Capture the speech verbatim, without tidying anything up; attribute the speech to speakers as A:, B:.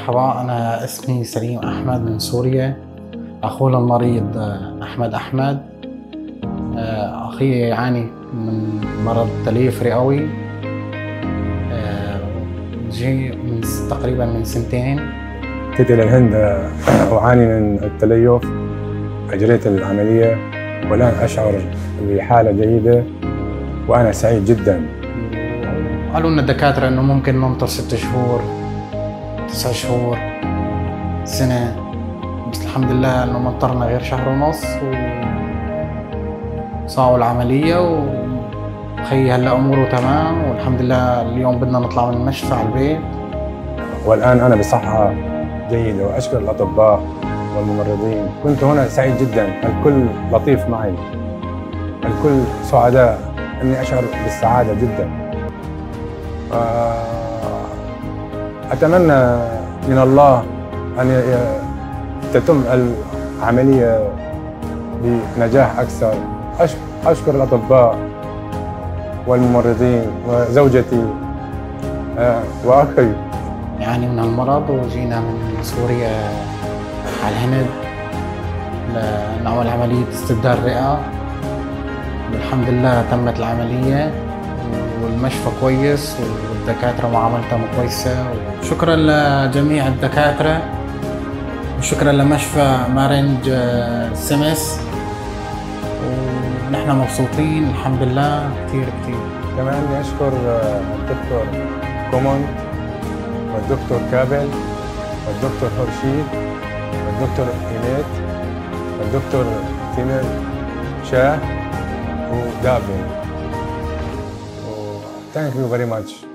A: مرحبا، أنا اسمي سليم أحمد من سوريا. أخونا المريض أحمد أحمد. أخي يعاني من مرض تليف رئوي، جي من تقريبا من سنتين.
B: جيت إلى الهند أعاني من التليف، أجريت العملية والآن أشعر بحالة جيدة وأنا سعيد جدا.
A: قالوا لنا الدكاترة إنه ممكن ننطر ست شهور تسع شهور سنة، بس الحمد لله إنه ما انطرنا غير شهر ونص وصاروا العملية وخي هلا أموره تمام والحمد لله. اليوم بدنا نطلع من المشفى على البيت
B: والآن أنا بصحة جيدة وأشكر الأطباء والممرضين. كنت هنا سعيد جدا، الكل لطيف معي، الكل سعداء، إني أشعر بالسعادة جدا. أتمنى من الله أن تتم العملية بنجاح أكثر. أشكر الأطباء والممرضين وزوجتي وأخي.
A: يعني من المرض وجينا من سوريا على الهند لنعمل عملية استبدال رئة. الحمد لله تمت العملية والمشفى كويس والدكاترة معاملتهم كويسة. شكرا لجميع الدكاترة وشكرا لمشفى مارنج سمس، ونحن مبسوطين الحمد لله كثير كثير.
B: كمان بدي أشكر الدكتور كومون والدكتور كابل والدكتور خورشيد والدكتور إيميت والدكتور تيمر شاه ودافين. Thank you very much.